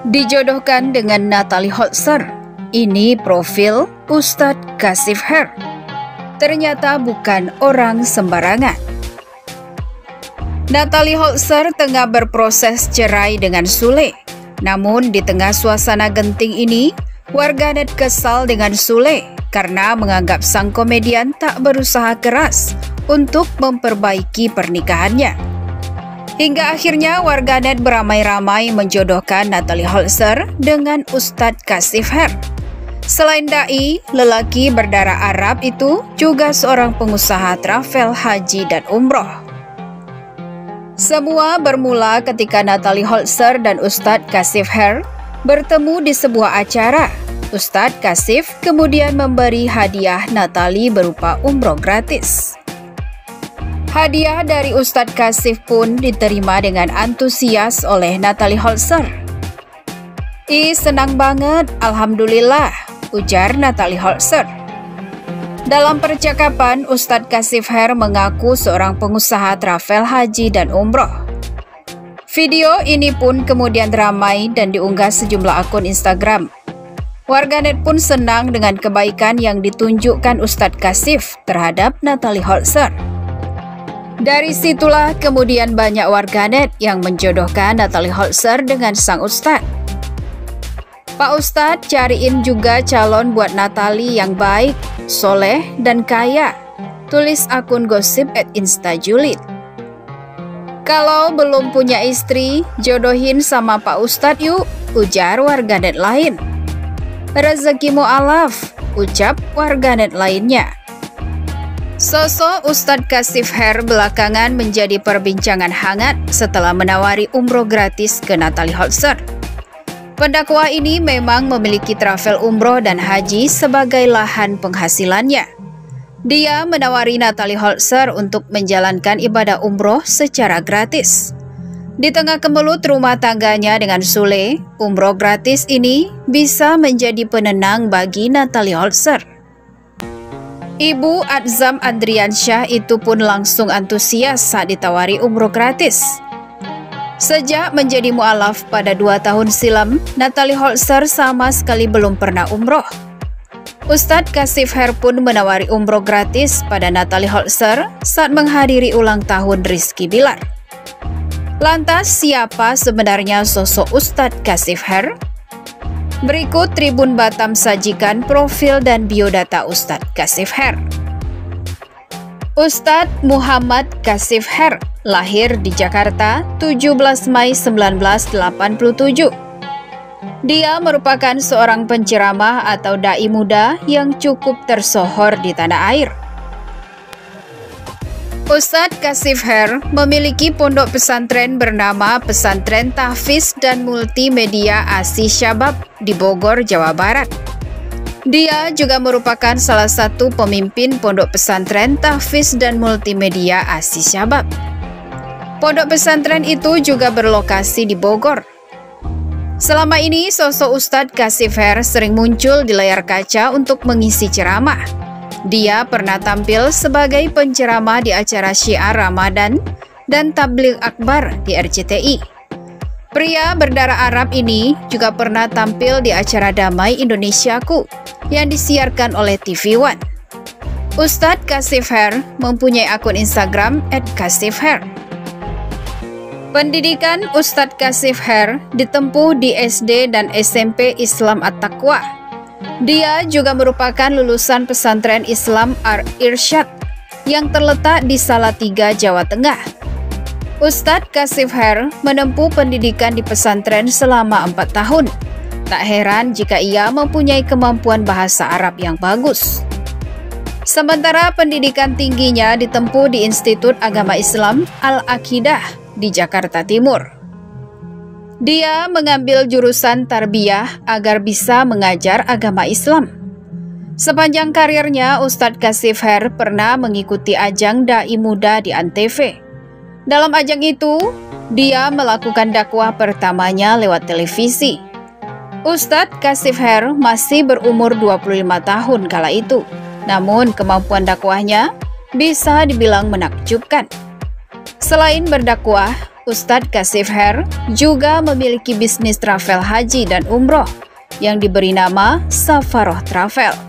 Dijodohkan dengan Natalie Holzer. Ini profil Ustadz Kashif Her. Ternyata bukan orang sembarangan. Natalie Holzer tengah berproses cerai dengan Sule. Namun di tengah suasana genting ini, warganet kesal dengan Sule karena menganggap sang komedian tak berusaha keras untuk memperbaiki pernikahannya. Hingga akhirnya warganet beramai-ramai menjodohkan Natalie Holzer dengan Ustadz Kashif Her. Selain dai, lelaki berdarah Arab itu juga seorang pengusaha travel haji dan umroh. Semua bermula ketika Natalie Holzer dan Ustadz Kashif Her bertemu di sebuah acara. Ustadz Kashif kemudian memberi hadiah Natalie berupa umroh gratis. Hadiah dari Ustadz Kashif pun diterima dengan antusias oleh Natalie Holzer. Senang banget, alhamdulillah, ujar Natalie Holzer. Dalam percakapan, Ustadz Kashif Her mengaku seorang pengusaha travel haji dan umroh. Video ini pun kemudian ramai dan diunggah sejumlah akun Instagram. Warganet pun senang dengan kebaikan yang ditunjukkan Ustadz Kashif terhadap Natalie Holzer. Dari situlah kemudian banyak warganet yang menjodohkan Natalie Holzer dengan sang ustadz. Pak Ustadz, cariin juga calon buat Natalie yang baik, soleh, dan kaya. Tulis akun gosip @instajulit. Kalau belum punya istri, jodohin sama Pak Ustadz yuk, ujar warganet lain. Rezekimu alaf, ucap warganet lainnya. Sosok Ustadz Kashif Her belakangan menjadi perbincangan hangat setelah menawari umroh gratis ke Natalie Holzer. Pendakwa ini memang memiliki travel umroh dan haji sebagai lahan penghasilannya. Dia menawari Natalie Holzer untuk menjalankan ibadah umroh secara gratis. Di tengah kemelut rumah tangganya dengan Sule, umroh gratis ini bisa menjadi penenang bagi Natalie Holzer. Ibu Adzam Andriansyah itu pun langsung antusias saat ditawari umroh gratis. Sejak menjadi mu'alaf pada 2 tahun silam, Natalie Holzer sama sekali belum pernah umroh. Ustadz Kashif Her pun menawari umroh gratis pada Natalie Holzer saat menghadiri ulang tahun Rizky Bilar. Lantas siapa sebenarnya sosok Ustadz Kashif Her? Berikut Tribun Batam sajikan profil dan biodata Ustadz Kashif Her. Ustadz Muhammad Kashif Her lahir di Jakarta 17 Mei 1987. Dia merupakan seorang penceramah atau dai muda yang cukup tersohor di tanah air. Ustadz Kashif Her memiliki pondok pesantren bernama Pesantren Tahfiz dan Multimedia Asi Syabab di Bogor, Jawa Barat. Dia juga merupakan salah satu pemimpin pondok pesantren Tahfiz dan Multimedia Asi Syabab. Pondok pesantren itu juga berlokasi di Bogor. Selama ini, sosok Ustadz Kashif Her sering muncul di layar kaca untuk mengisi ceramah. Dia pernah tampil sebagai penceramah di acara Syiar Ramadan dan Tabligh Akbar di RCTI. Pria berdarah Arab ini juga pernah tampil di acara Damai Indonesiaku yang disiarkan oleh TV One. Ustadz Kashif Her mempunyai akun Instagram @kashifher. Pendidikan Ustadz Kashif Her ditempuh di SD dan SMP Islam At-Taqwa. Dia juga merupakan lulusan pesantren Islam Ar-Irsyad yang terletak di Salatiga, Jawa Tengah. Ustadz Kashif Her menempuh pendidikan di pesantren selama 4 tahun. Tak heran jika ia mempunyai kemampuan bahasa Arab yang bagus. Sementara pendidikan tingginya ditempuh di Institut Agama Islam Al-Aqidah di Jakarta Timur. Dia mengambil jurusan tarbiyah agar bisa mengajar agama Islam. Sepanjang karirnya, Ustadz Kashif Her pernah mengikuti ajang dai muda di Antv. Dalam ajang itu, dia melakukan dakwah pertamanya lewat televisi. Ustadz Kashif Her masih berumur 25 tahun kala itu, namun kemampuan dakwahnya bisa dibilang menakjubkan. Selain berdakwah, Ustadz Kashif Her juga memiliki bisnis travel haji dan umroh yang diberi nama Safaroh Travel.